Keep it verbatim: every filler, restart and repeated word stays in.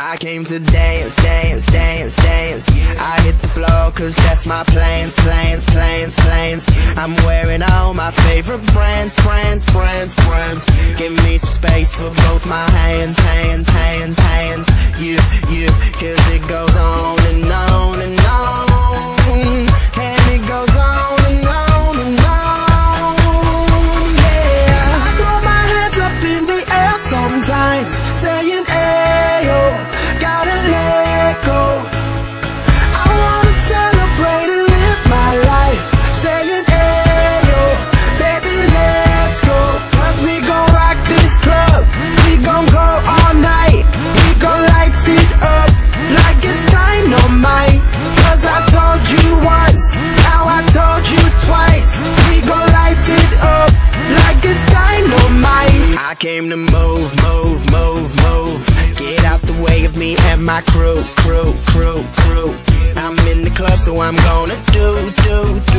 I came to dance, dance, dance, dance. I hit the floor cause that's my plans, plans, plans, plans. I'm wearing all my favorite brands, brands, brands, brands. Give me some space for both my hands, hands, hands, hands. You, you, cause it goes on and on and on. And it goes on and on and on. Yeah, I throw my hands up in the air sometimes, saying ayo, gotta let go. I wanna celebrate and live my life, saying ayo, baby let's go. Cause we gon' rock this club, we gon' go all night. We gon' light it up like it's dynamite. Cause I told you once, now I told you twice. We gon' light it up like it's dynamite. I came to move, move, move, move. Get out the way of me and my crew, crew, crew, crew. I'm in the club so I'm gonna do, do, do